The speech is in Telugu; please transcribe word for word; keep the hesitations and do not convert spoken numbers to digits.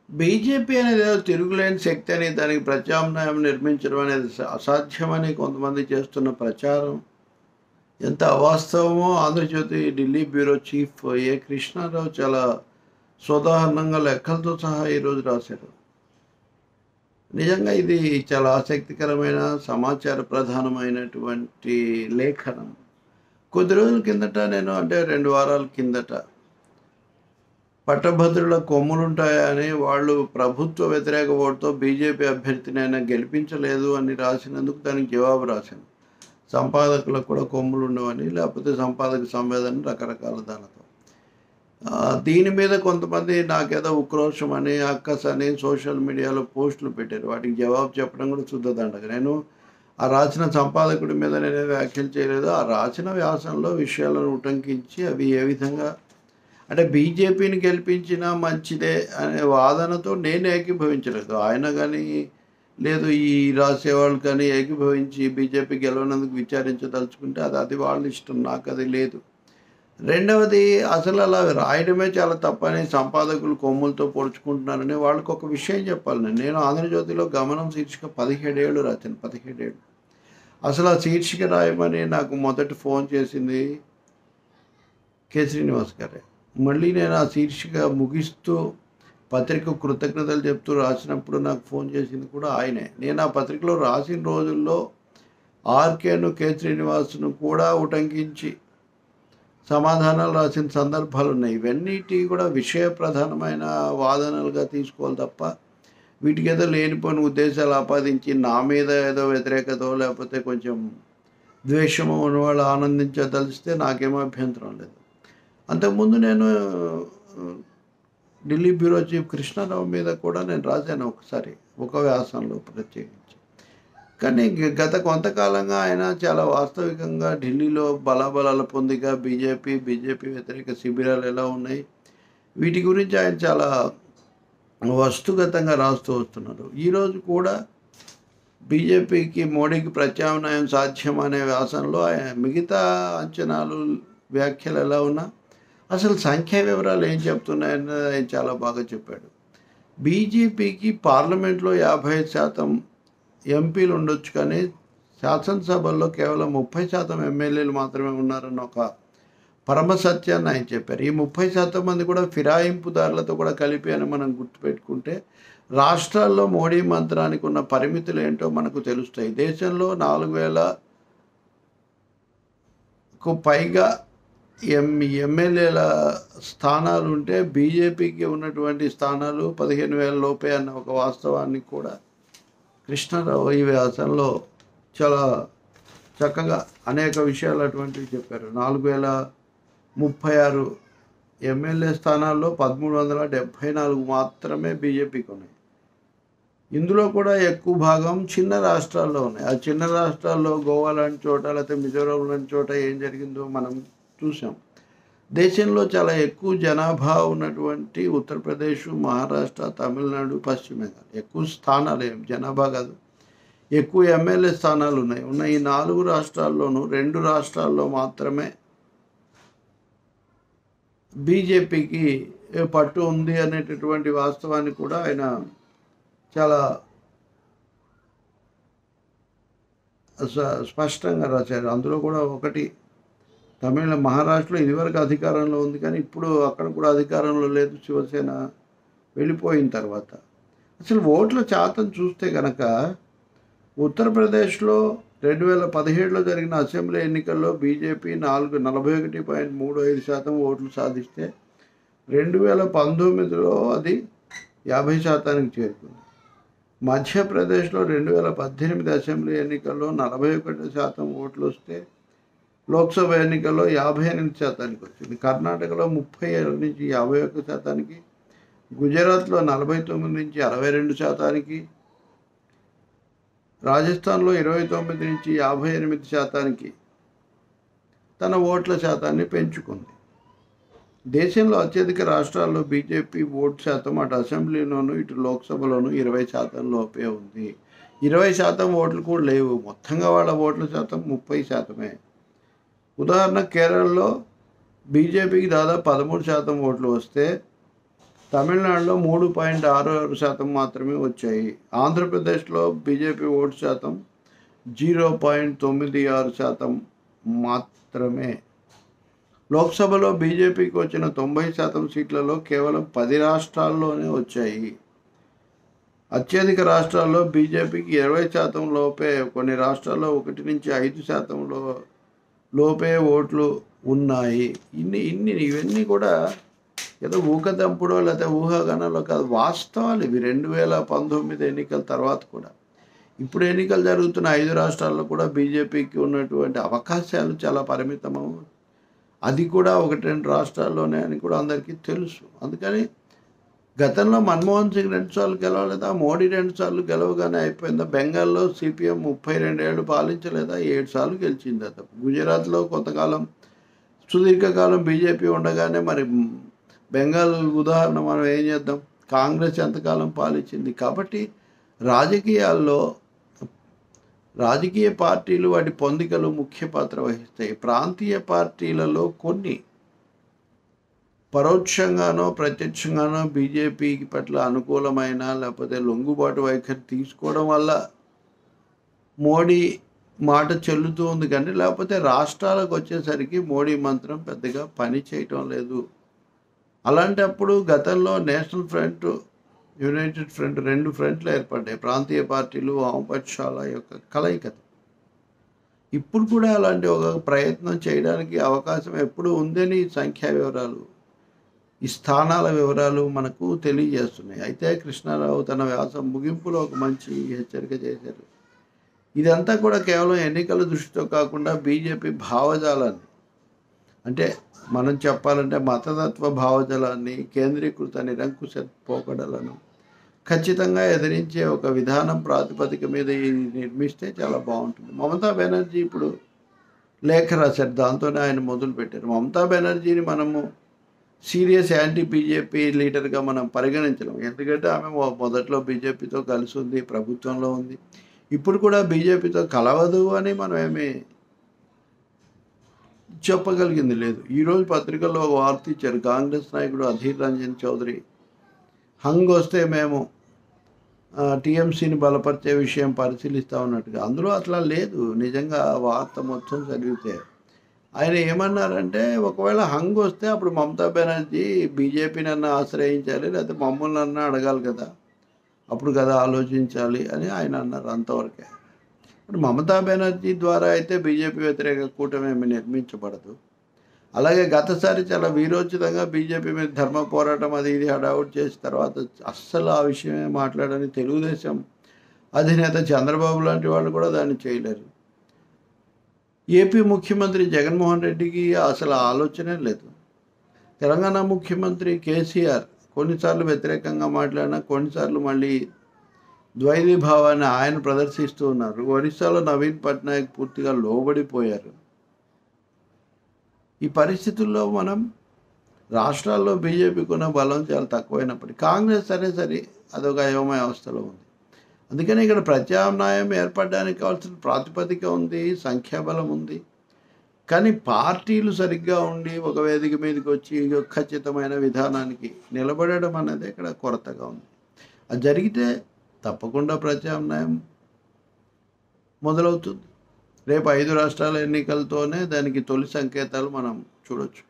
బీజేపీ అనేది ఏదో తిరుగులేని శక్తి అని, దానికి ప్రత్యామ్నాయం నిర్మించడం అనేది స అసాధ్యమని కొంతమంది చేస్తున్న ప్రచారం ఎంత అవాస్తవమో Andhra Jyothy Delhi bureau chief A Krishna Rao చాలా సోదాహరణంగా లెక్కలతో సహా ఈరోజు రాశారు. నిజంగా ఇది చాలా ఆసక్తికరమైన సమాచార ప్రధానమైనటువంటి లేఖనం. కొద్ది రోజుల కిందట నేను అంటే రెండు వారాల కిందట పట్టభద్రుల కొమ్ములుంటాయని వాళ్ళు ప్రభుత్వ వ్యతిరేక ఓటుతో బీజేపీ అభ్యర్థిని అయినా గెలిపించలేదు అని రాసినందుకు దానికి జవాబు రాశాను. సంపాదకులకు కూడా కొమ్ములు ఉండవని, లేకపోతే సంపాదక సంవేదన రకరకాల దానితో దీని మీద కొంతమంది నాకేదో ఉక్రోషం అని, అక్కస్ అని సోషల్ మీడియాలో పోస్టులు పెట్టారు. వాటికి జవాబు చెప్పడం కూడా శుద్ధదండగ. నేను ఆ రాసిన సంపాదకుడి మీద నేనే వ్యాఖ్యలు చేయలేదు. ఆ రాసిన వ్యాసంలో విషయాలను ఉటంకించి అవి ఏ విధంగా అంటే బీజేపీని గెలిపించినా మంచిదే అనే వాదనతో నేను ఏకీభవించలేదు. ఆయన కానీ లేదు ఈ రాసేవాళ్ళు కానీ ఏకీభవించి బీజేపీ గెలవనందుకు విచారించదలుచుకుంటే అది అది వాళ్ళ ఇష్టం, నాకు అది లేదు. రెండవది, అసలు అలా రాయడమే చాలా తప్పని, సంపాదకులు కొమ్ములతో పొడుచుకుంటున్నారని వాళ్ళకి ఒక విషయం చెప్పాలి. నేను నేను ఆంధ్రజ్యోతిలో గమనం శీర్షిక పదిహేడేళ్ళు రాశాను. పదిహేడేళ్ళు అసలు ఆ శీర్షిక రాయమని నాకు మొదట ఫోన్ చేసింది కె శ్రీనివాస్ గారే. మళ్ళీ నేను ఆ శీర్షిక ముగిస్తూ పత్రిక కృతజ్ఞతలు చెప్తూ రాసినప్పుడు నాకు ఫోన్ చేసింది కూడా ఆయనే. నేను ఆ పత్రికలో రాసిన రోజుల్లో ఆర్కేను కె శ్రీనివాస్ను కూడా ఉటంకించి సమాధానాలు రాసిన సందర్భాలు ఉన్నాయి. ఇవన్నిటి కూడా విషయ ప్రధానమైన వాదనలుగా తీసుకోవాలి తప్ప వీటికి ఏదో లేనిపోయిన ఉద్దేశాలు ఆపాదించి నా మీద ఏదో వ్యతిరేకతో లేకపోతే కొంచెం ద్వేషము ఉన్నవాళ్ళు ఆనందించదలిస్తే నాకేమో అభ్యంతరం లేదు. అంతకుముందు నేను ఢిల్లీ బ్యూరో చీఫ్ కృష్ణారావు మీద కూడా నేను రాశాను ఒకసారి, ఒక వ్యాసంలో ప్రత్యేకించి. కానీ గత కొంతకాలంగా ఆయన చాలా వాస్తవికంగా ఢిల్లీలో బలాబలాల పొందిగా బీజేపీ బీజేపీ వ్యతిరేక శిబిరాలు ఎలా ఉన్నాయి వీటి గురించి ఆయన చాలా వస్తుగతంగా రాస్తూ వస్తున్నారు. ఈరోజు కూడా బీజేపీకి మోడీకి ప్రత్యామ్నాయం సాధ్యం అనే వ్యాసంలో ఆయన మిగతా అంచనాలు వ్యాఖ్యలు ఎలా ఉన్నా అసలు సంఖ్యా వివరాలు ఏం చెప్తున్నాయని ఆయన చాలా బాగా చెప్పాడు. బీజేపీకి పార్లమెంట్లో యాభై శాతం ఎంపీలు ఉండొచ్చు, కానీ శాసనసభల్లో కేవలం ముప్పై శాతం ఎమ్మెల్యేలు మాత్రమే ఉన్నారన్న ఒక పరమ సత్యాన్ని ఆయన చెప్పారు. ఈ ముప్పై శాతం మంది కూడా ఫిరాయింపుదారులతో కూడా కలిపి అని మనం గుర్తుపెట్టుకుంటే రాష్ట్రాల్లో మోడీ మంత్రానికి ఉన్న పరిమితులు ఏంటో మనకు తెలుస్తాయి. దేశంలో నాలుగు వేలకు పైగా ఎం ఎమ్మెల్యేల స్థానాలు ఉంటే బీజేపీకి ఉన్నటువంటి స్థానాలు పదిహేను వేల లోపే అన్న ఒక వాస్తవాన్ని కూడా కృష్ణారావు ఈ వ్యాసంలో చాలా చక్కగా అనేక విషయాలు అటువంటివి చెప్పారు. నాలుగు వేల ముప్పై ఆరు ఎమ్మెల్యే స్థానాల్లో పదమూడు వందల డెబ్భై నాలుగు మాత్రమే బీజేపీకి ఉన్నాయి. ఇందులో కూడా ఎక్కువ భాగం చిన్న రాష్ట్రాల్లో ఉన్నాయి. ఆ చిన్న రాష్ట్రాల్లో గోవా లాంటి చోట లేకపోతే మిజోరాం లాంటి చోట ఏం జరిగిందో మనం చూసాం. దేశంలో చాలా ఎక్కువ జనాభా ఉన్నటువంటి ఉత్తరప్రదేశ్, మహారాష్ట్ర, తమిళనాడు, పశ్చిమ బెంగాల్ ఎక్కువ స్థానాలు, ఏం జనాభా కాదు, ఎక్కువ ఎమ్మెల్యే స్థానాలు ఉన్నాయి. ఉన్న ఈ నాలుగు రాష్ట్రాల్లోనూ రెండు రాష్ట్రాల్లో మాత్రమే బీజేపీకి పట్టు ఉంది అనేటటువంటి వాస్తవాన్ని కూడా ఆయన చాలా స్పష్టంగా రాశారు. అందులో కూడా ఒకటి, తమిళ మహారాష్ట్రలో ఇదివరకు అధికారంలో ఉంది కానీ ఇప్పుడు అక్కడ కూడా అధికారంలో లేదు, శివసేన వెళ్ళిపోయిన తర్వాత. అసలు ఓట్ల శాతం చూస్తే కనుక ఉత్తరప్రదేశ్లో రెండు వేల పదిహేడులో జరిగిన అసెంబ్లీ ఎన్నికల్లో బీజేపీ నాలుగు నలభై ఒకటి పాయింట్ మూడు ఐదు శాతం ఓట్లు సాధిస్తే రెండు వేల పంతొమ్మిదిలో అది యాభై శాతానికి చేరుకుంది. మధ్యప్రదేశ్లో రెండు వేల పద్దెనిమిది అసెంబ్లీ ఎన్నికల్లో నలభై ఒకటి శాతం ఓట్లు వస్తే లోక్సభ ఎన్నికల్లో యాభై ఎనిమిది శాతానికి వచ్చింది. కర్ణాటకలో ముప్పై ఏడు నుంచి యాభై ఒక్క శాతానికి, గుజరాత్లో నలభై తొమ్మిది నుంచి అరవై రెండు శాతానికి, రాజస్థాన్లో ఇరవై తొమ్మిది నుంచి యాభై ఎనిమిది శాతానికి తన ఓట్ల శాతాన్ని పెంచుకుంది. దేశంలో అత్యధిక రాష్ట్రాల్లో బీజేపీ ఓటు శాతం అటు అసెంబ్లీలోనూ ఇటు లోక్సభలోనూ ఇరవై శాతం లోపే ఉంది. ఇరవై శాతం ఓట్లు కూడా లేవు. మొత్తంగా వాళ్ళ ఓట్ల శాతం ముప్పై శాతమే. ఉదాహరణ, కేరళలో బీజేపీకి దాదాపు పదమూడు శాతం ఓట్లు వస్తే తమిళనాడులో మూడు పాయింట్ ఆరు ఆరు శాతం మాత్రమే వచ్చాయి. ఆంధ్రప్రదేశ్లో బీజేపీ ఓటు శాతం జీరో పాయింట్ తొమ్మిది ఆరు శాతం మాత్రమే. లోక్సభలో బీజేపీకి వచ్చిన తొంభై శాతం సీట్లలో కేవలం పది రాష్ట్రాల్లోనే వచ్చాయి. అత్యధిక రాష్ట్రాల్లో బీజేపీకి ఇరవై శాతం లోపే, కొన్ని రాష్ట్రాల్లో ఒకటి నుంచి ఐదు శాతంలో లోపే ఓట్లు ఉన్నాయి. ఇన్ని ఇన్ని ఇవన్నీ కూడా ఏదో ఊకదంపుడో లేకపోతే ఊహాగానాలో కాదు, వాస్తవాలు ఇవి. రెండు వేల పంతొమ్మిది ఎన్నికల తర్వాత కూడా ఇప్పుడు ఎన్నికలు జరుగుతున్న ఐదు రాష్ట్రాల్లో కూడా బీజేపీకి ఉన్నటువంటి అవకాశాలు చాలా పరిమితము. అది కూడా ఒకటి రెండు రాష్ట్రాల్లోనే అని కూడా అందరికీ తెలుసు. అందుకని గతంలో మన్మోహన్ సింగ్ రెండు సార్లు గెలవలేదా, మోడీ రెండు సార్లు గెలవగానే అయిపోయిందా? బెంగాల్లో సిపిఎం ముప్పై రెండేళ్ళు పాలించలేదా, ఏడు సార్లు గెలిచింది. అత గుజరాత్లో కొంతకాలం సుదీర్ఘకాలం బీజేపీ ఉండగానే మరి బెంగాల్ ఉదాహరణ మనం ఏం చేద్దాం, కాంగ్రెస్ ఎంతకాలం పాలించింది. కాబట్టి రాజకీయాల్లో రాజకీయ పార్టీలు వాటి పొందికలు ముఖ్య పాత్ర వహిస్తాయి. ప్రాంతీయ పార్టీలలో కొన్ని పరోక్షంగానో ప్రత్యక్షంగానో బీజేపీ పట్ల అనుకూలమైన లేకపోతే లొంగుబాటు వైఖరి తీసుకోవడం వల్ల మోడీ మాట చెల్లుతూ ఉంది. కానీ లేకపోతే రాష్ట్రాలకు వచ్చేసరికి మోడీ మంత్రం పెద్దగా పని చేయటం లేదు. అలాంటప్పుడు గతంలో నేషనల్ ఫ్రంట్, యునైటెడ్ ఫ్రంట్ రెండు ఫ్రంట్లు ఏర్పడ్డాయి, ప్రాంతీయ పార్టీలు వామపక్షాల యొక్క కలయిక. ఇప్పుడు కూడా అలాంటి ఒక ప్రయత్నం చేయడానికి అవకాశం ఎప్పుడు ఉందని సంఖ్యా వివరాలు, ఈ స్థానాల వివరాలు మనకు తెలియజేస్తున్నాయి. అయితే కృష్ణారావు తన వ్యాసం ముగింపులో ఒక మంచి హెచ్చరిక చేశారు. ఇదంతా కూడా కేవలం ఎన్నికల దృష్టితో కాకుండా బీజేపీ భావజాలాన్ని, అంటే మనం చెప్పాలంటే మతతత్వ భావజాలాన్ని, కేంద్రీకృత నిరంకుశ పోకడలను ఖచ్చితంగా ఎదిరించే ఒక విధానం ప్రాతిపదిక మీద ఇది నిర్మిస్తే చాలా బాగుంటుంది. మమతా బెనర్జీ ఇప్పుడు లేఖ రాశారు, దాంతోనే ఆయన మొదలుపెట్టారు. మమతా బెనర్జీని మనము సీరియస్ యాంటీ బీజేపీ లీడర్గా మనం పరిగణించలేము. ఎందుకంటే ఆమె మొదట్లో బీజేపీతో కలిసి ఉంది, ప్రభుత్వంలో ఉంది. ఇప్పుడు కూడా బీజేపీతో కలవదు అని మనం ఏమీ చెప్పగలిగింది లేదు. ఈరోజు పత్రికల్లో ఒక వార్త ఇచ్చారు, కాంగ్రెస్ నాయకుడు అధీర్ రంజన్ చౌదరి హంగ్ వస్తే మేము టీఎంసీని బలపరిచే విషయం పరిశీలిస్తూ ఉన్నట్టుగా. అందులో అట్లా లేదు. నిజంగా వార్త మొత్తం చదివితే ఆయన ఏమన్నారంటే, ఒకవేళ హంగ్ వస్తే అప్పుడు మమతా బెనర్జీ బీజేపీని అన్న ఆశ్రయించాలి, లేకపోతే మమ్మల్ని అన్న అడగాలి కదా, అప్పుడు కదా ఆలోచించాలి అని ఆయన అన్నారు. అంతవరకే. ఇప్పుడు మమతా బెనర్జీ ద్వారా అయితే బీజేపీ వ్యతిరేక కూటమి ఏమి నిర్మించబడదు. అలాగే గతసారి చాలా వీరోచితంగా బీజేపీ మీద ధర్మ పోరాటం అది ఇది హడావుడ్ చేసిన తర్వాత అస్సలు ఆ విషయమే మాట్లాడని తెలుగుదేశం అధినేత చంద్రబాబు లాంటి వాళ్ళు కూడా దాన్ని చేయలేరు. ఏపీ ముఖ్యమంత్రి జగన్మోహన్ రెడ్డికి అసలు ఆలోచనే లేదు. తెలంగాణ ముఖ్యమంత్రి కేసీఆర్ కొన్నిసార్లు వ్యతిరేకంగా మాట్లాడినా కొన్నిసార్లు మళ్ళీ ద్వైధీభావాన్ని ఆయన ప్రదర్శిస్తూ ఉన్నారు. ఒరిస్సాలో నవీన్ పట్నాయక్ పూర్తిగా లోబడిపోయారు. ఈ పరిస్థితుల్లో మనం రాష్ట్రాల్లో బీజేపీకి ఉన్న బలం చాలా తక్కువైనప్పటికీ కాంగ్రెస్ సరే సరే అదొక అయోమయ అవస్థలో ఉంది. అందుకని ఇక్కడ ప్రత్యామ్నాయం ఏర్పడడానికి కావాల్సిన ప్రాతిపదిక ఉంది, సంఖ్యాబలం ఉంది. కానీ పార్టీలు సరిగ్గా ఉండి ఒక వేదిక మీదకి వచ్చి ఖచ్చితమైన విధానానికి నిలబడడం అనేది ఇక్కడ కొరతగా ఉంది. అది జరిగితే తప్పకుండా ప్రత్యామ్నాయం మొదలవుతుంది. రేపు ఐదు రాష్ట్రాల ఎన్నికలతోనే దానికి తొలి సంకేతాలు మనం చూడొచ్చు.